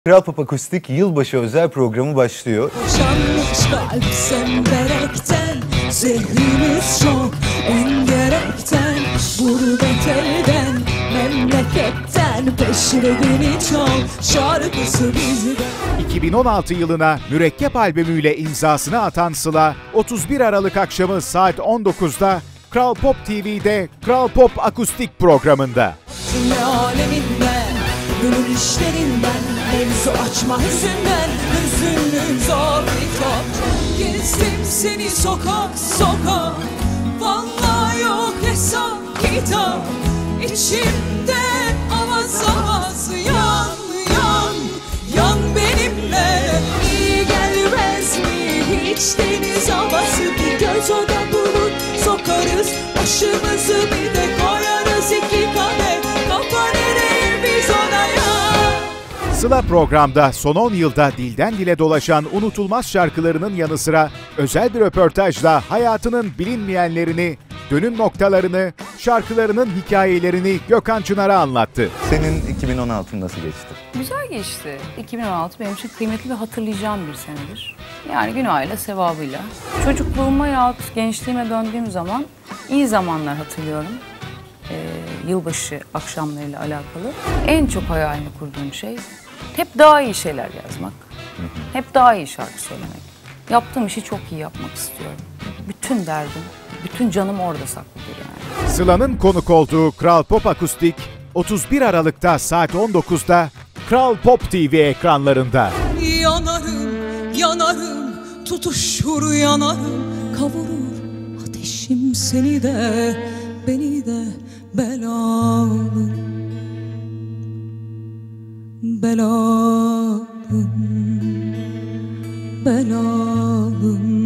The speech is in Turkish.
Kral Pop Akustik yılbaşı özel programı başlıyor. Boşanmış kalp semberekten, zehrimiz çok engerekten, gurbet elden, memleketten, peşrevini çok, şarkısı bizden. 2016 yılına Mürekkep albümüyle imzasını atan Sıla, 31 Aralık akşamı saat 19'da Kral Pop TV'de Kral Pop Akustik programında. Ne aleminden, gönül işlerinden, mevzu açma hüzünden, hüzünlü zor kitap. Gezdim seni sokak sokak, vallahi yok hesap kitap. İçimde avaz avaz yan yan, yan benimle. İyi gelmez mi hiç deniz havası, bir göz oda bulut sokarız, başımızı bir de koyarız iki kadeh. Kafa nereye biz ona ya. Sıla programda son 10 yılda dilden dile dolaşan unutulmaz şarkılarının yanı sıra özel bir röportajla hayatının bilinmeyenlerini, dönüm noktalarını, şarkılarının hikayelerini Gökhan Çınar'a anlattı. Senin 2016 nasıl geçti? Güzel geçti. 2016 benim için kıymetli ve hatırlayacağım bir senedir. Yani günahıyla, sevabıyla. Çocukluğuma yahut gençliğime döndüğüm zaman iyi zamanlar hatırlıyorum. Yılbaşı akşamlarıyla alakalı. En çok hayalini kurduğum şey hep daha iyi şeyler yazmak. Hep daha iyi şarkı söylemek. Yaptığım işi çok iyi yapmak istiyorum. Bütün derdim, bütün canım orada saklıdır yani. Sıla'nın konuk olduğu Kral Pop Akustik 31 Aralık'ta saat 19'da Kral Pop TV ekranlarında. Yanarım, yanarım, tutuşur yanarım, kavurur ateşim seni de, beni de belalım, belalım, belalım.